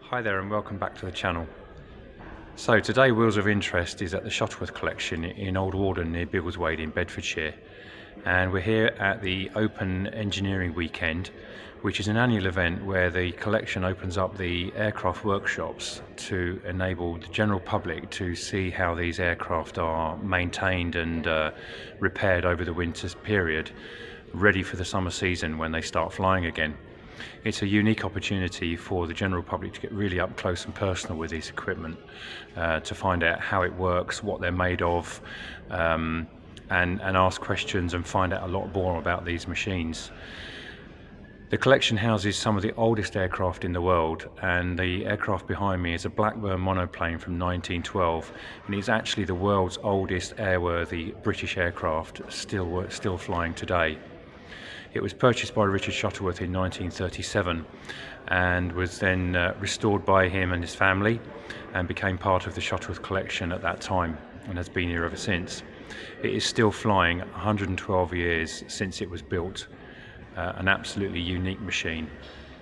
Hi there and welcome back to the channel. So today Wheels of Interest is at the Shuttleworth collection in Old Warden near Biggleswade in Bedfordshire, and we're here at the Open Engineering Weekend, which is an annual event where the collection opens up the aircraft workshops to enable the general public to see how these aircraft are maintained and repaired over the winter period, ready for the summer season when they start flying again. It's a unique opportunity for the general public to get really up close and personal with this equipment, to find out how it works, what they're made of, and ask questions and find out a lot more about these machines. The collection houses some of the oldest aircraft in the world, and the aircraft behind me is a Blackburn monoplane from 1912, and it's actually the world's oldest airworthy British aircraft still flying today. It was purchased by Richard Shuttleworth in 1937 and was then restored by him and his family and became part of the Shuttleworth collection at that time and has been here ever since. It is still flying 112 years since it was built, an absolutely unique machine.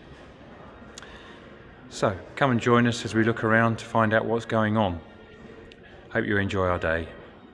So come and join us as we look around to find out what's going on. Hope you enjoy our day.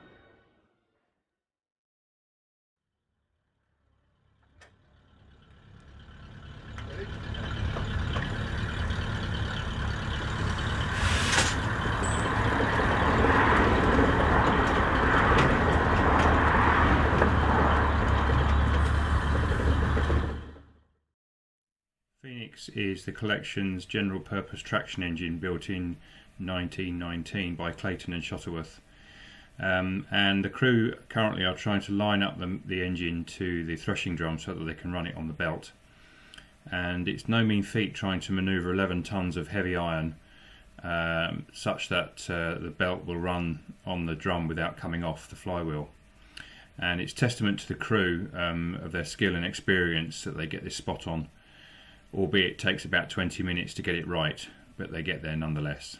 Phoenix is the collection's general purpose traction engine built in 1919 by Clayton and Shuttleworth, and the crew currently are trying to line up the engine to the threshing drum so that they can run it on the belt. And it's no mean feat trying to manoeuvre 11 tons of heavy iron such that the belt will run on the drum without coming off the flywheel. And it's testament to the crew of their skill and experience that they get this spot on, albeit it takes about 20 minutes to get it right, but they get there nonetheless.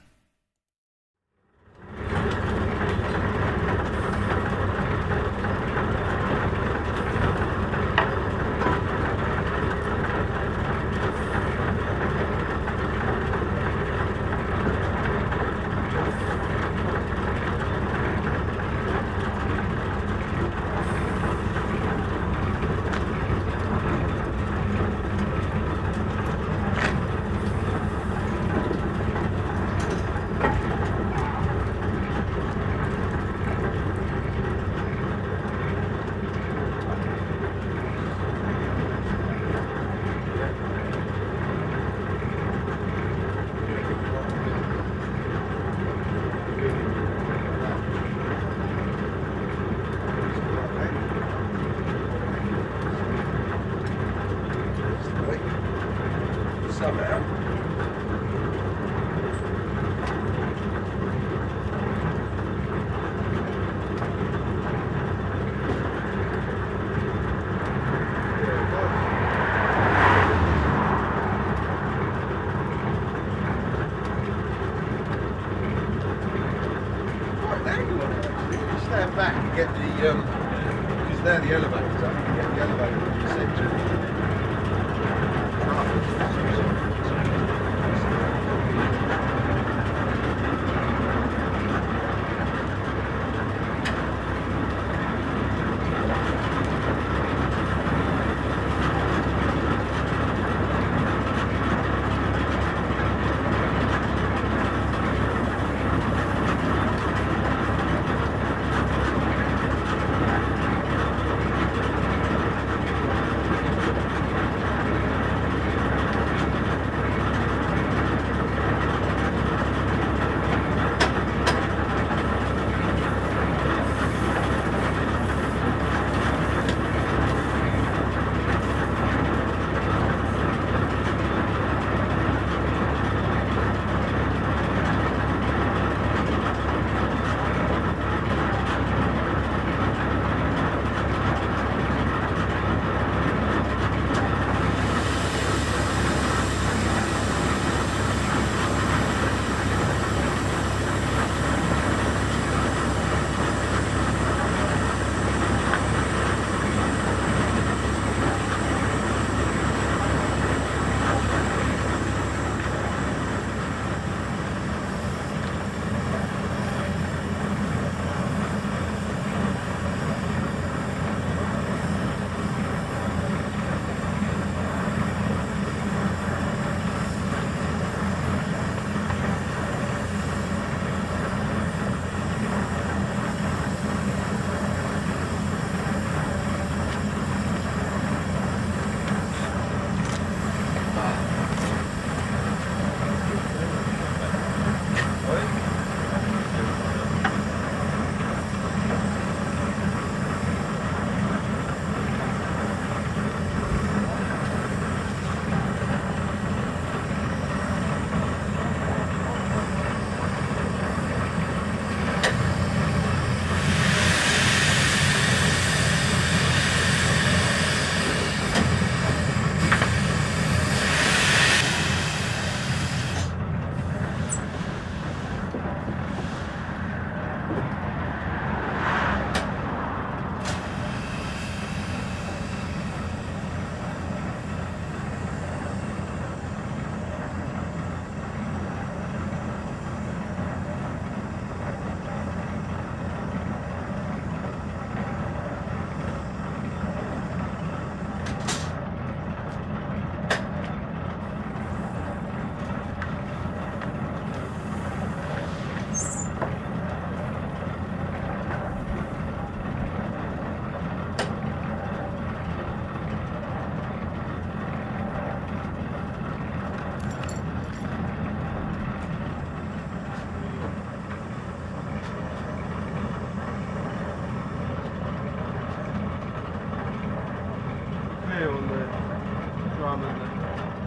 Stand back and get the, because they're the elevators, I can get the elevator in the centre. clear on the drum and the...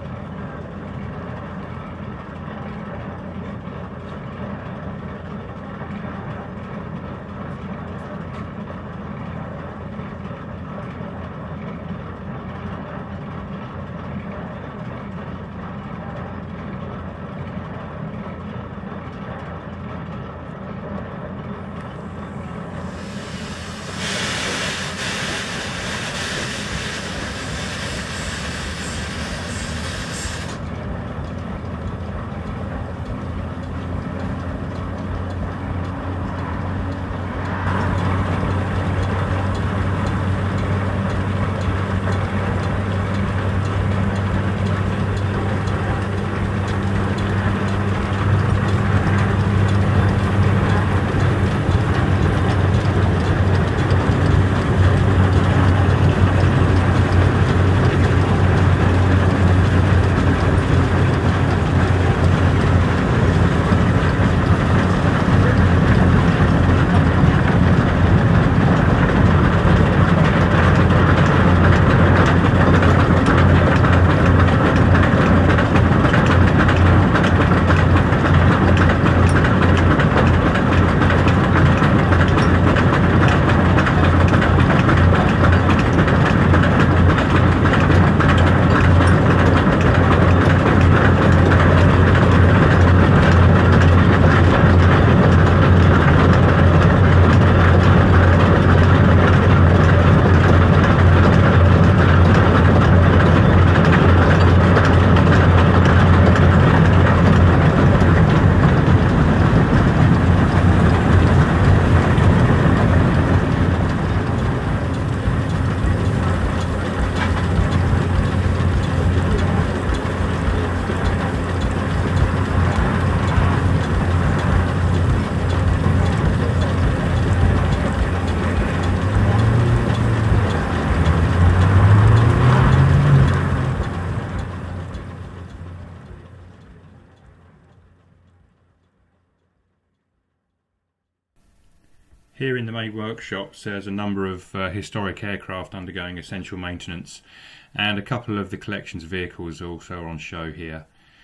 Here in the main workshops there's a number of historic aircraft undergoing essential maintenance, and a couple of the collection's vehicles also are on show here.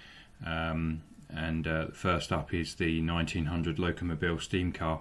First up is the 1900 Locomobile steam car.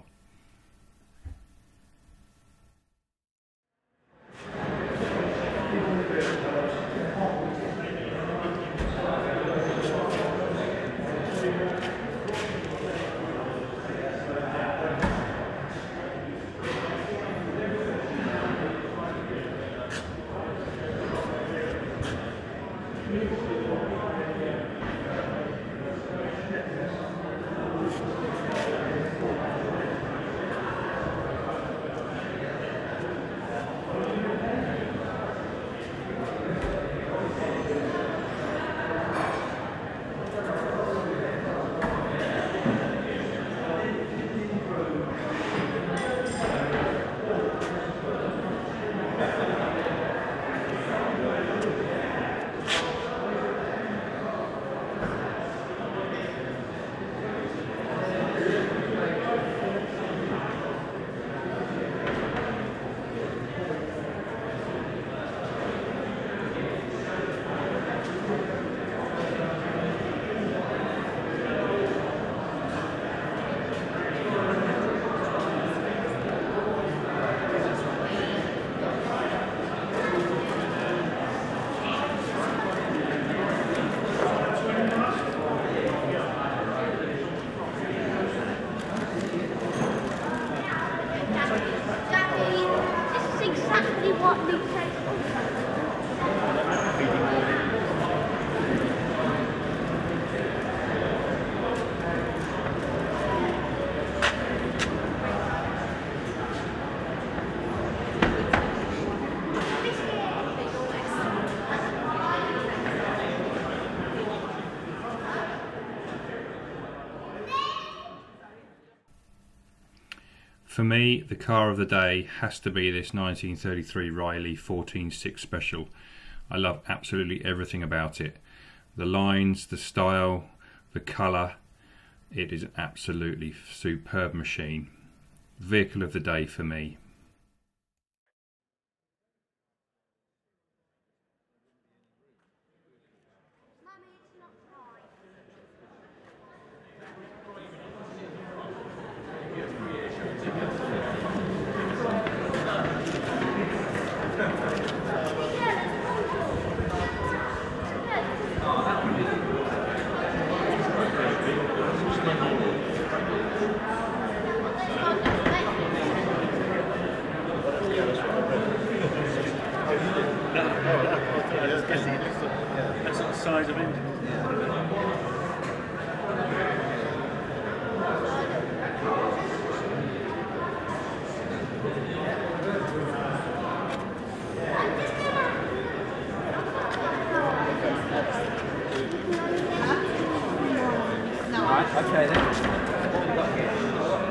For me, the car of the day has to be this 1933 Riley 14.6 Special. I love absolutely everything about it. The lines, the style, the colour. It is an absolutely superb machine. Vehicle of the day for me. guess it looks like that sort of size of engine. Okay then. What have we got here?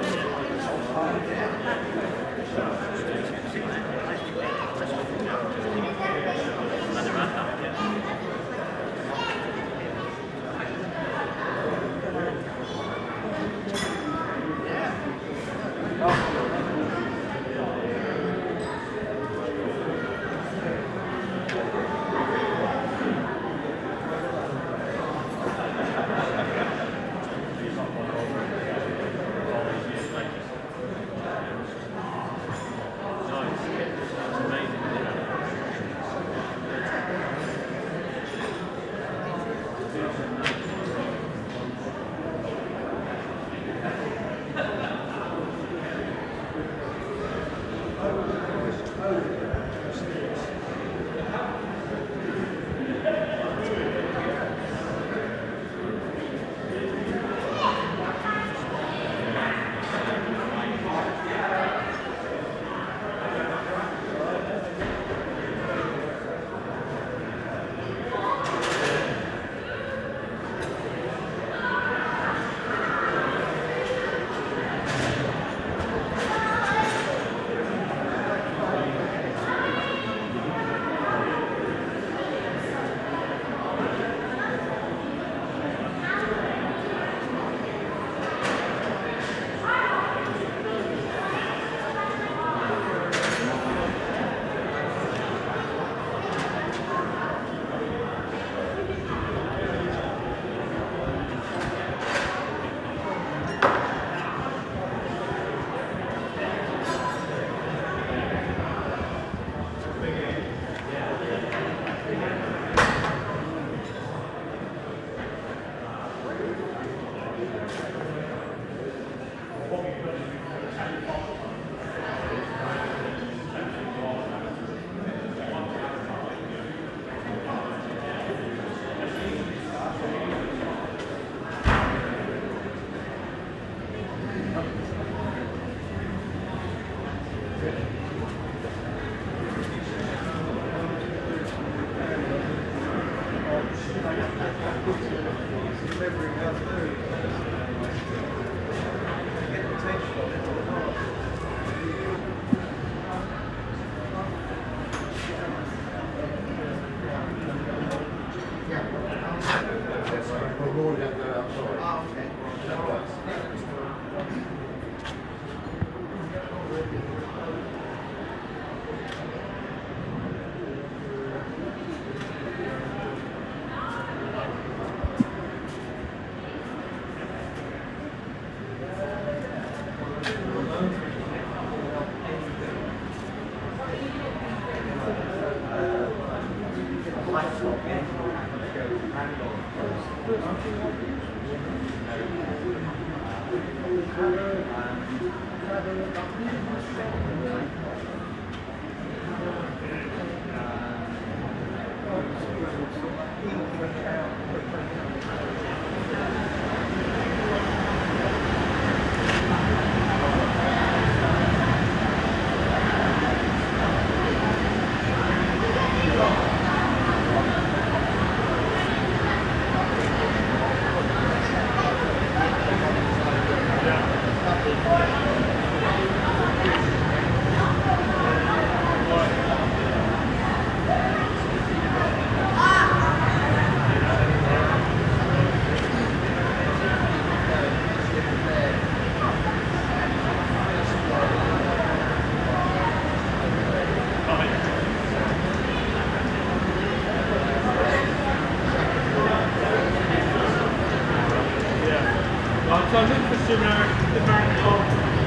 So I looked for some American what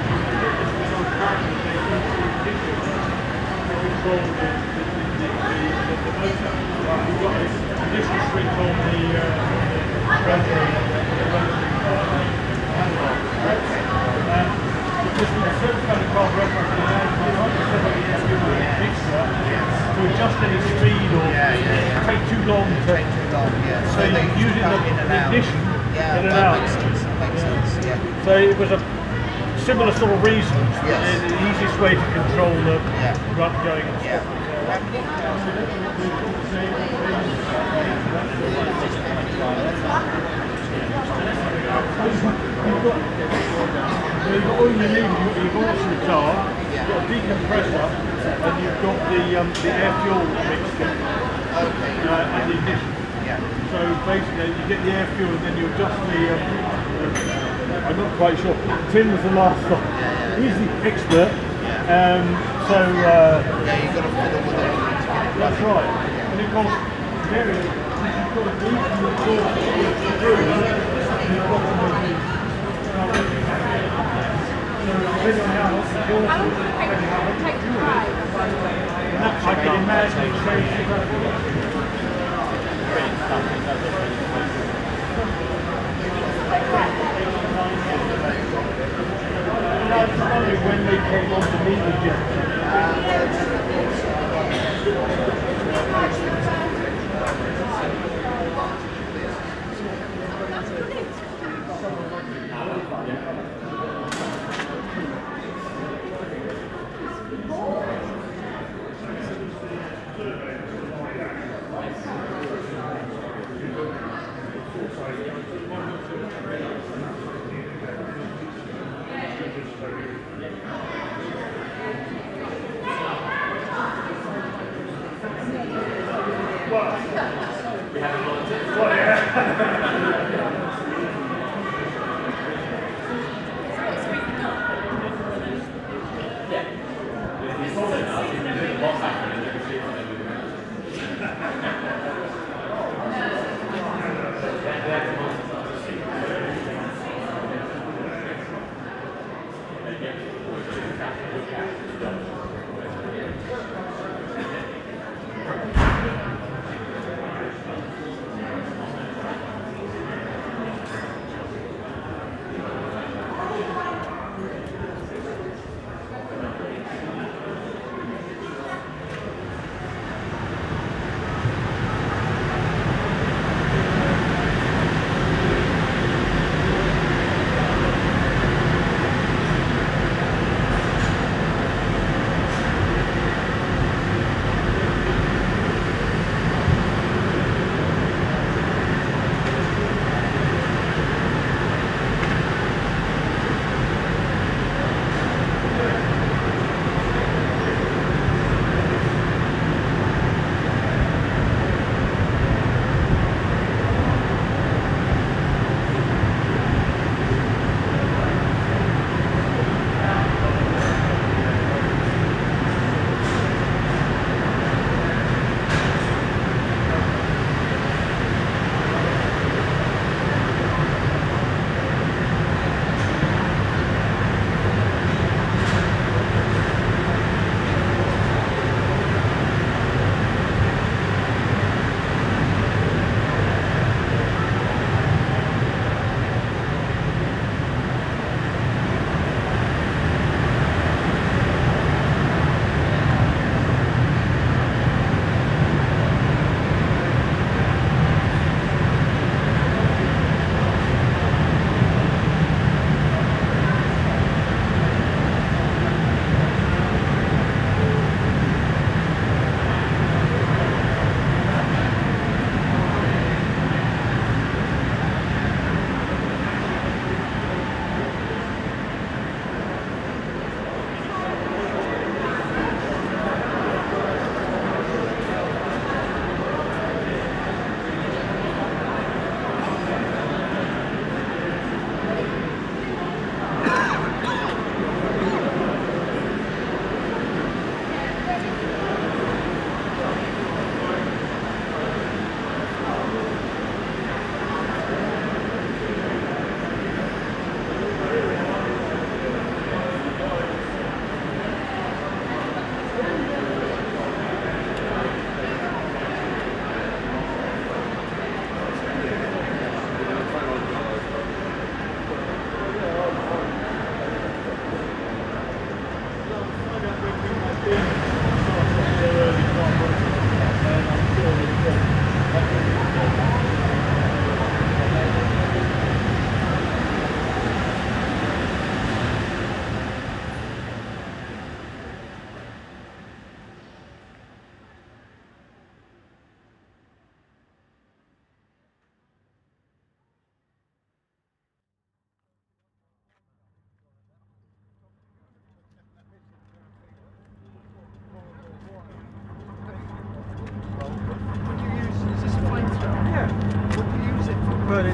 we call the motor. We've got this additional switch on the rotary because with a certain kind of car reference, you want somebody else to adjust any speed or take too long to... Take too long, yeah. So they using come the in and out. ignition Yeah, in and that out. makes sense. That makes sense, yeah. So it was a similar sort of reasons. Yes. The easiest way to control the run going and Yeah. You've got all you need, you've got your Vorsen car, you've got a decompressor, and you've got the air fuel mixture and the ignition. Yeah. So basically you get the air fuel and then you adjust the I'm not quite sure. Tim was the last one. He's the expert. Yeah, you've got to fiddle with it. That's right. And of course, very, you've got to do the door through the bottom of the depending on how much the door depending on how much the fuel is. I can imagine it changing. I was wondering when they came on to meet with you.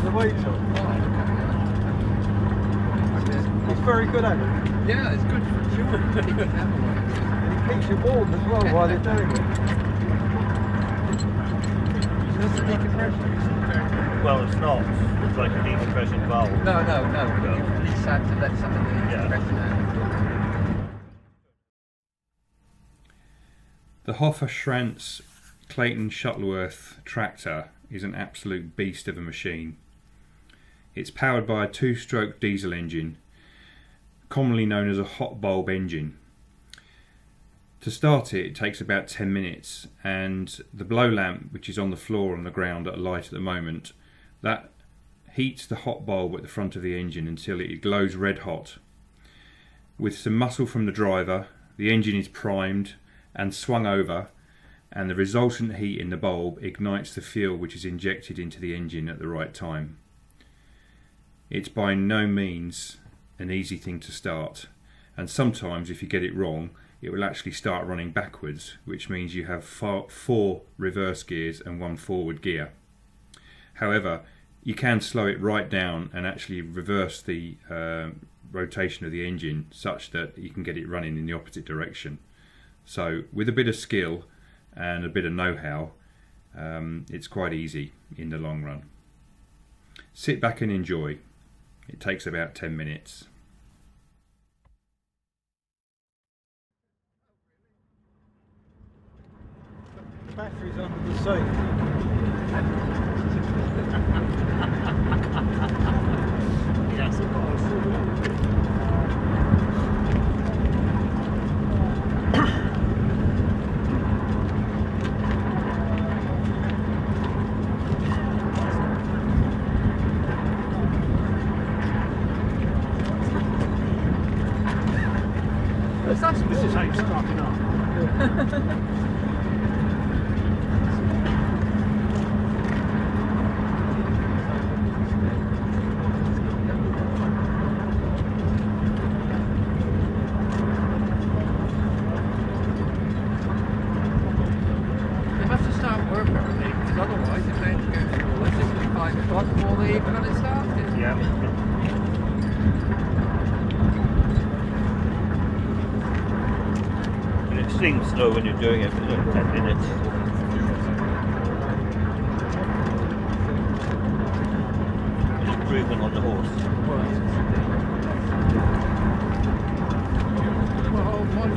the weights on. It's very good at it. Yeah, it's good for sure. Keep it that way. It keeps you warm as well while they're doing it. That's the decompression. Well, it's not. It's like a decompression valve. No. You release that to let some of the decompression out. The Hoffer-Schranz Clayton Shuttleworth tractor is an absolute beast of a machine. It's powered by a 2-stroke diesel engine, commonly known as a hot bulb engine. To start it takes about 10 minutes, and the blow lamp, which is on the floor on the ground at a light at the moment, that heats the hot bulb at the front of the engine until it glows red hot. With some muscle from the driver, the engine is primed and swung over, and the resultant heat in the bulb ignites the fuel which is injected into the engine at the right time. It's by no means an easy thing to start, and sometimes if you get it wrong it will actually start running backwards, which means you have 4 reverse gears and 1 forward gear. However, you can slow it right down and actually reverse the rotation of the engine such that you can get it running in the opposite direction. So with a bit of skill and a bit of know-how, it's quite easy in the long run. Sit back and enjoy. It takes about 10 minutes. The battery's under the seat. Yes, of course. This is how you start it up. They must have started work early, because otherwise if they had to go through all this, it would be 5 o'clock before they even got it started. Yeah. It seems slow when you're doing it for like 10 minutes. It's improvement on the horse. Well, one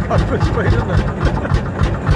Bradford speed, isn't it?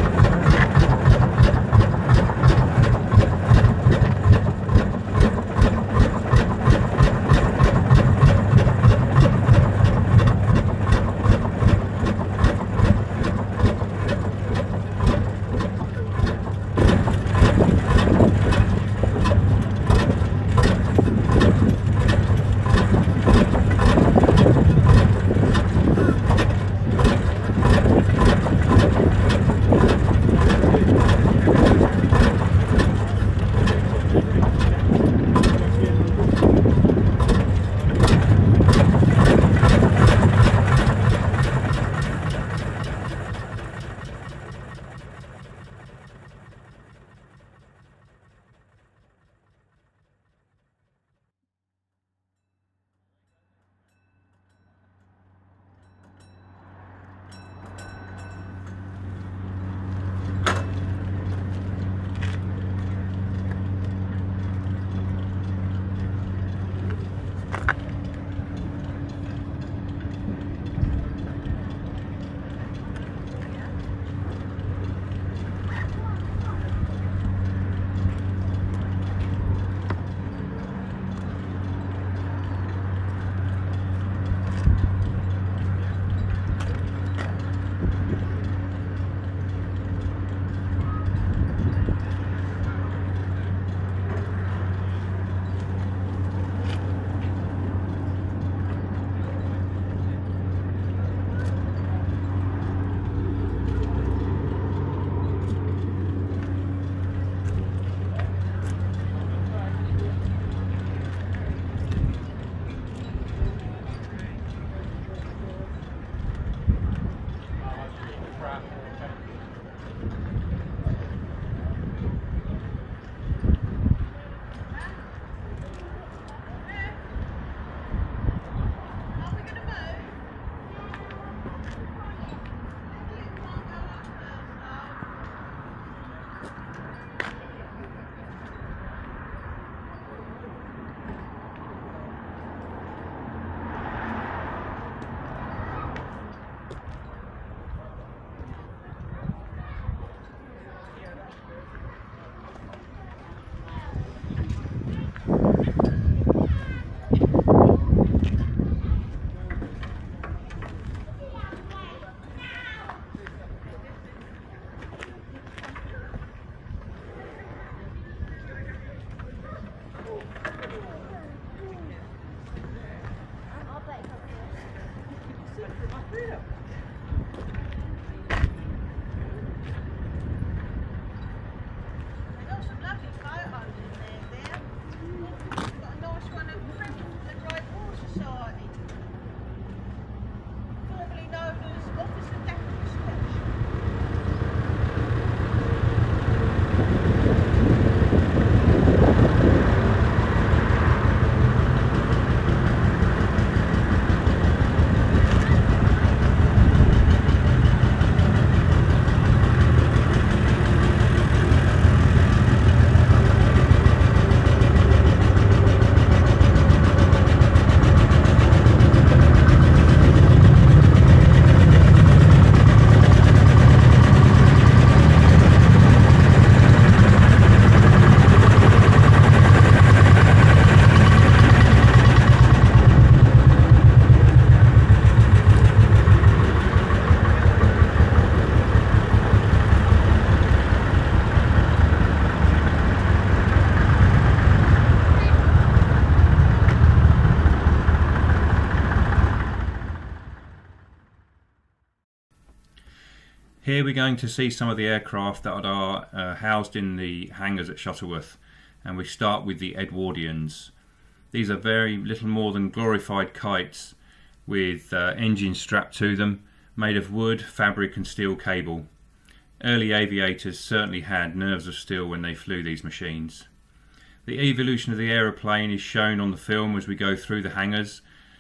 Here we're going to see some of the aircraft that are housed in the hangars at Shuttleworth, and we start with the Edwardians. These are very little more than glorified kites with engines strapped to them, made of wood, fabric and steel cable. Early aviators certainly had nerves of steel when they flew these machines. The evolution of the aeroplane is shown on the film as we go through the hangars,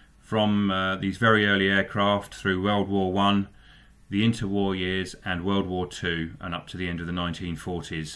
from these very early aircraft through World War I, the interwar years and World War II, and up to the end of the 1940s.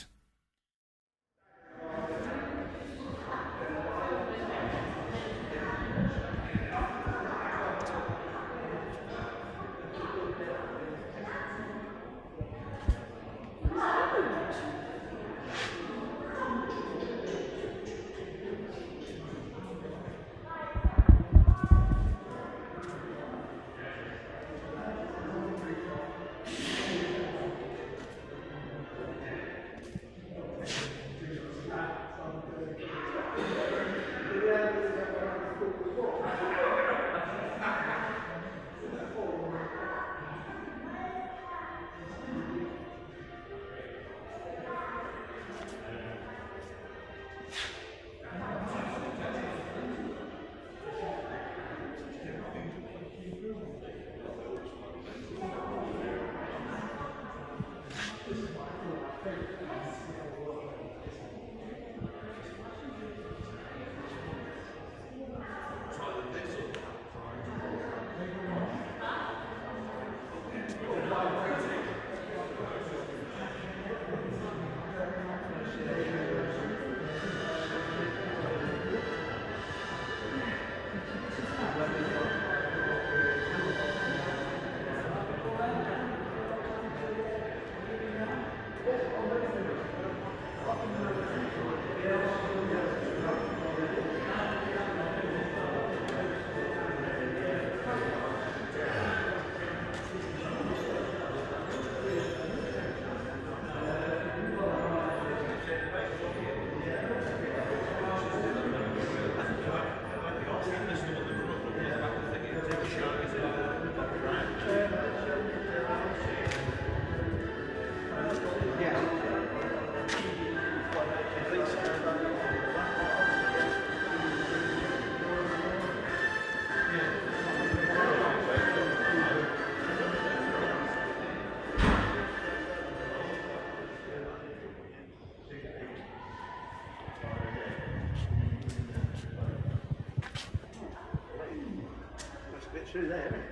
through there, isn't it?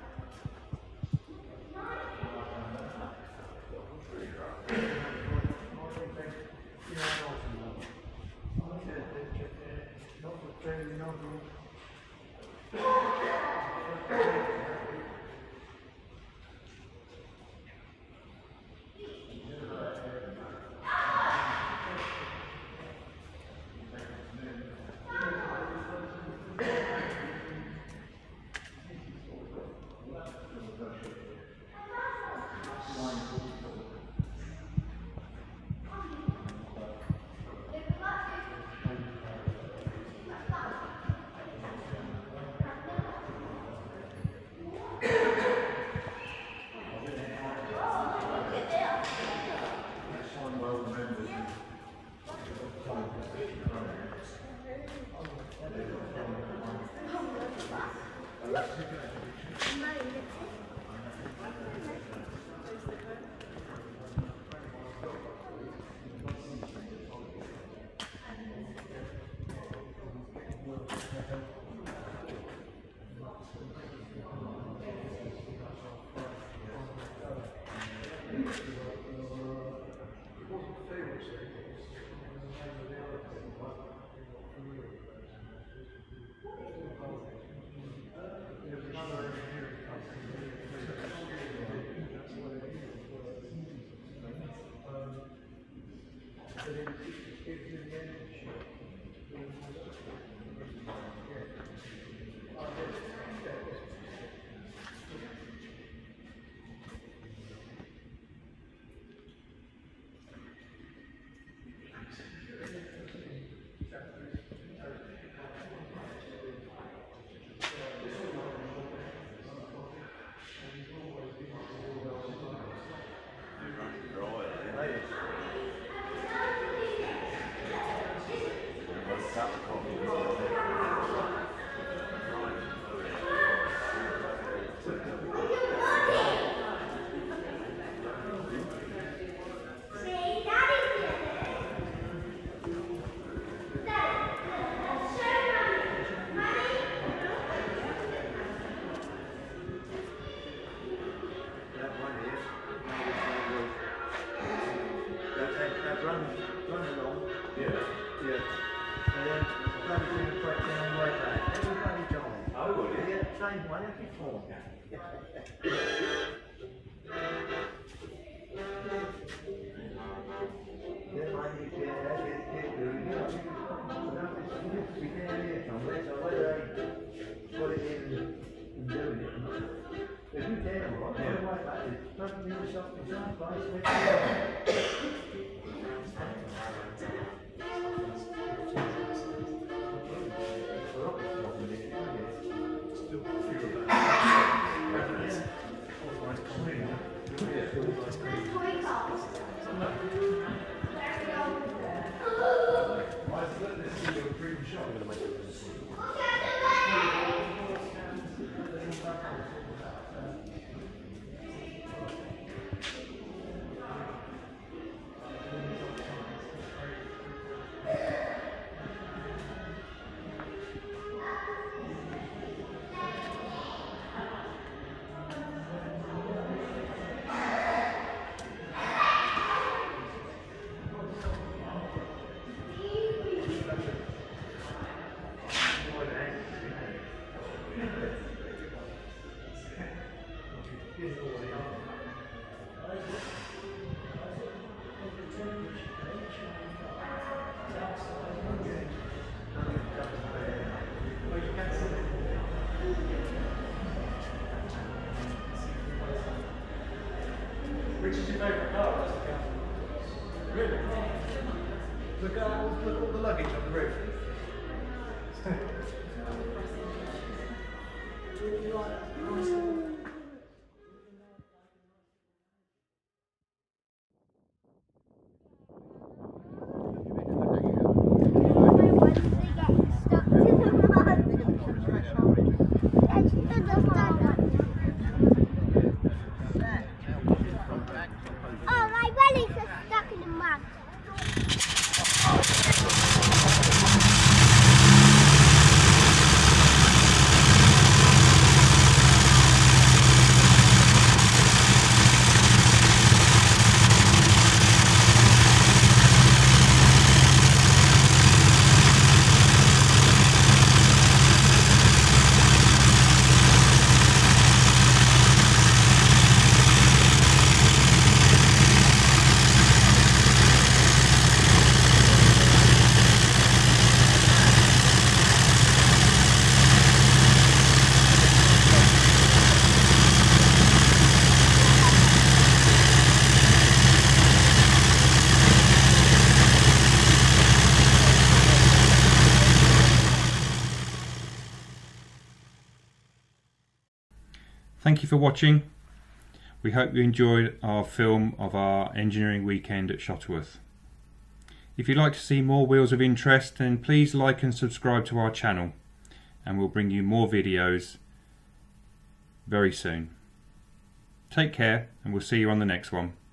Which is your favourite car? Really? Look at all the luggage on the roof. Oh, my belly's just stuck in the mud. Thank you for watching. We hope you enjoyed our film of our engineering weekend at Shuttleworth. If you'd like to see more Wheels of Interest, then please like and subscribe to our channel, and we'll bring you more videos very soon. Take care, and we'll see you on the next one.